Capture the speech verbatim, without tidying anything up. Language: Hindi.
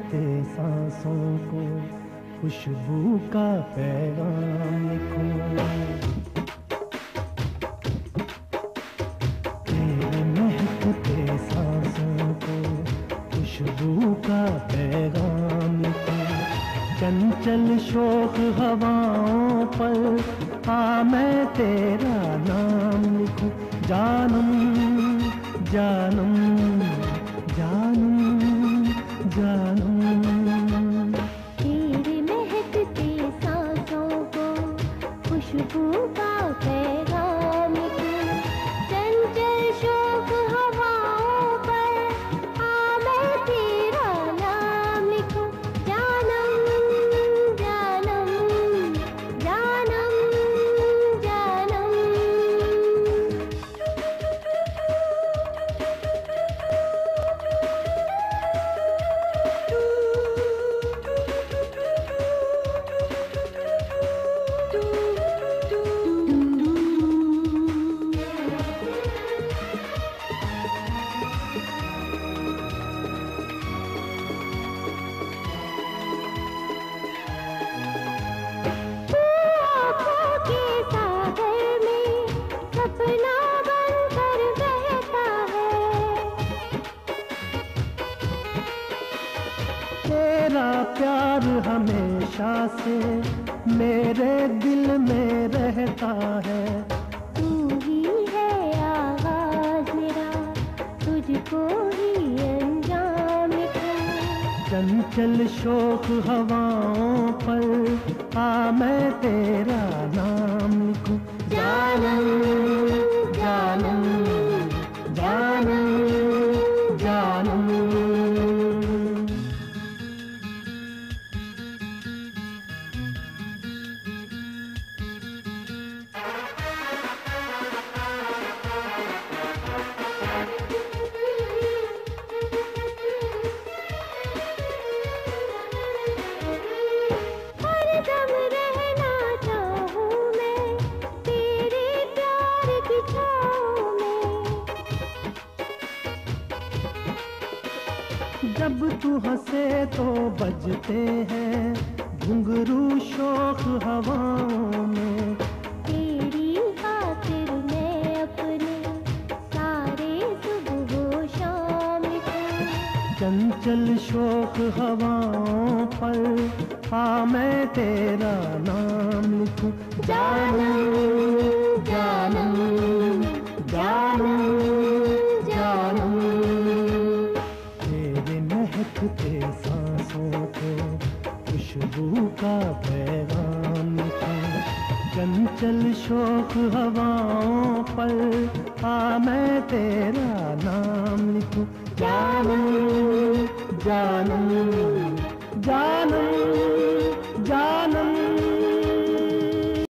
महकते सांसों को खुशबू का पैगाम लिखूं। तेरे महकते सांसों को खुशबू का पैगाम लिखूं। चंचल शोक हवाओं पर आ मैं तेरा नाम लिखूं। जानम जानम जानम जानम। तेरे महकते सांसों को खुशबू का पैगाम लिखूं। चंचल शोक हवाओं पर आ मैं तेरा नाम लिखूं। जानम जानम जानम जानम। सपना बनकर बहता है। तेरा प्यार हमेशा से मेरे दिल में रहता है। तू ही है आगाज़ मेरा, तुझको ही अंजाम लिखूं। चंचल शोक हवाओं पर आ मैं तेरा नाम लिखूं। जानम जानम जानम जानम। हरदम रहना चाहूं मैं तेरे प्यार की छाँव में। जब तू हंसे तो बजते हैं घुंघरू शोक हवाओं में। तेरी खातिर मैं अपने सारे सुबह शाम लिखूं। चंचल शोक हवाओं पर आ मैं तेरा नाम लिखूं। जानम जानम जानम जानम। तेरे महकते सांसों को खुशबू का पैगाम लिखूं। चंचल शोक हवाओं पर आ मैं तेरा नाम लिखूं। जानम जानम जानम।